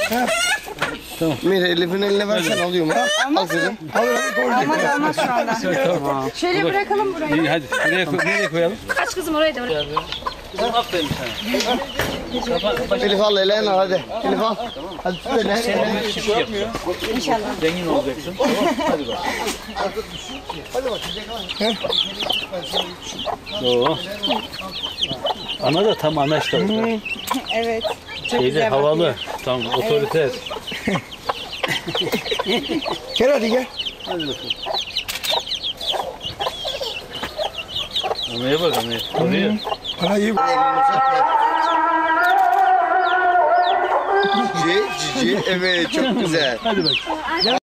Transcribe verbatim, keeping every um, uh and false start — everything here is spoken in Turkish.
Tamam. Mira Elif'in eline versen alıyor mu? Al kızım. Olmaz olmaz şu anda. Tamam. Şöyle bırakalım burayı. İyi hadi. Nereye, koy, nereye koyalım? Kaç kızım oraya da oraya. Kızım aferin sana. Elif al eleğini al hadi. Elif al. Hadi tut eleğini. Sen bir şey yapıyor. İnşallah. Zengin olacaksın. Hadi bak. Hadi bakayım. Oo. Ana da tam ana işte. Evet. Çok Şeyde güzel havalı. bakıyor. Tam otoriter. Gel hadi gel. Hadi bakalım. Anaya bak anaya. Oraya. Bana iyi bak. Cici, cici, evet çok güzel. Hadi bak.